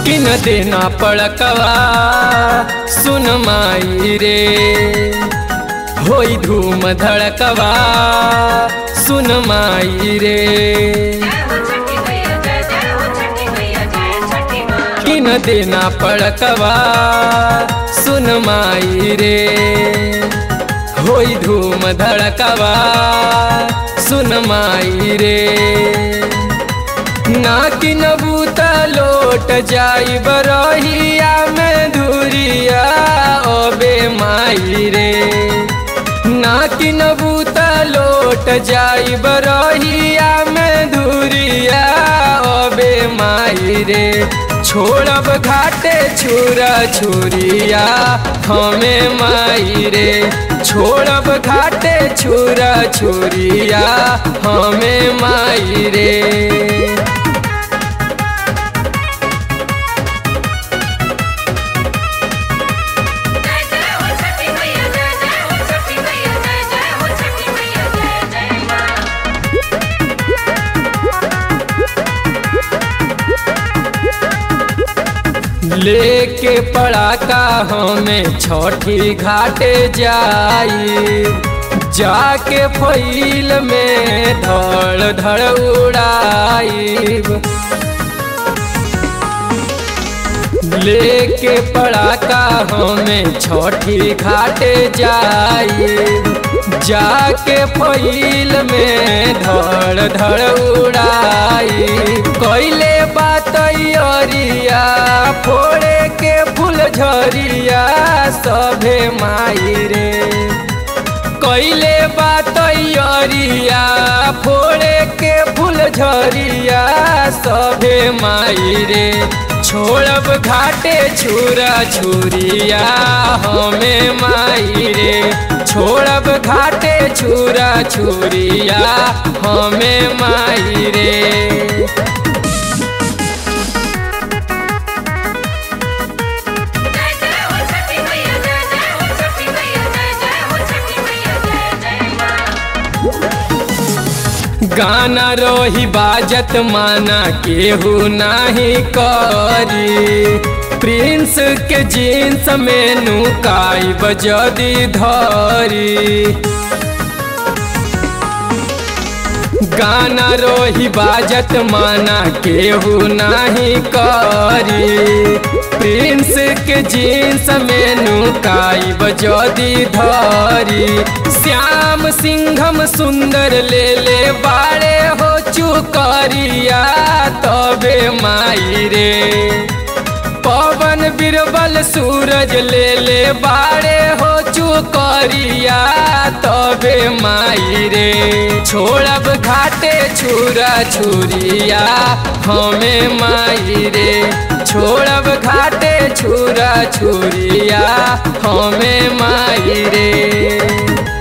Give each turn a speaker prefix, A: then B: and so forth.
A: किन देना पड़कवा सुन माई रे, होई धूम धड़कवा सुन माई रे। किन देना पड़कवा सुन माई रे, होई धूम धड़कवा सुन माई रे। ना कि नबूता लोट जाई बरहिया में धुरिया ओबे माई रे। ना कि नबूता लोट जाई बरहिया में धुरिया ओबे माई रे। छोड़ब घाटे छुरा छुरिया हमें माई रे, छोड़ब घाटे छुरा छुरिया हमें माई रे। लेके पड़ाका हमें छठी घाटे जाई, जाके फैल में धड़ धड़ उड़ाई। लेके पड़ाका हमें छठी घाटे जाई, जाके फैल में धड़ धड़ उड़ाई। कैले बात अरिया फोड़े के फूल झरिया सभे माई रे। कैले बात अरिया फोड़े के फूल झरिया सभे माई रे। छोड़ब घाटे छुरा छुरिया हमें माई रे, छोड़ब घाटे छुरा छुरिया हमें माई रे। गाना रोही बाजत माना केहू नाही करी, प्रिंस के जींस में नुकाई बजदी धरी। गाना रोही बाजत माना केहू नाही करी, प्रिंस के जींस में नुकाई बजदी धरी। श्याम सिंघम सुंदर ले ले बाड़े हो चुकरिया तबे माई रे। पवन बिरबल सूरज ले ले बाड़े हो चुकरिया तबे माई रे। छोड़ब घाटे छुरा छुरिया हमें माई रे, छोड़ब घाटे छुरा छुरिया हमें माई रे।